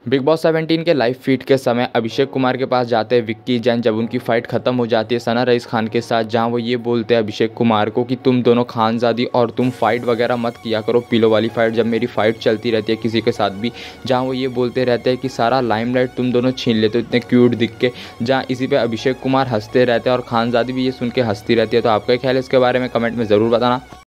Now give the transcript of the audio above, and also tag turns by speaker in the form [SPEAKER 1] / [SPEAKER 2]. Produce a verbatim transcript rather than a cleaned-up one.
[SPEAKER 1] Big Boss seventeen के live feed के समय अभिषेक कुमार के पास जाते हैं विक्की जैन जब उनकी फ़ाइट ख़त्म हो जाती है सना रईस खान के साथ, जहां वो ये बोलते हैं अभिषेक कुमार को कि तुम दोनों खानज़ादी और तुम फ़ाइट वगैरह मत किया करो पिलो वाली फ़ाइट जब मेरी फ़ाइट चलती रहती है किसी के साथ भी। जहां वो ये बोलते रहते हैं कि सारा लाइमलाइट तुम दोनों छीन लेते हो इतने क्यूट दिख के। जहाँ इसी पर अभिषेक कुमार हंसते रहते हैं और खानज़ादी भी ये सुन के हंसती रहती है। तो आपका क्या ख्याल है इसके बारे में कमेंट में ज़रूर बताना।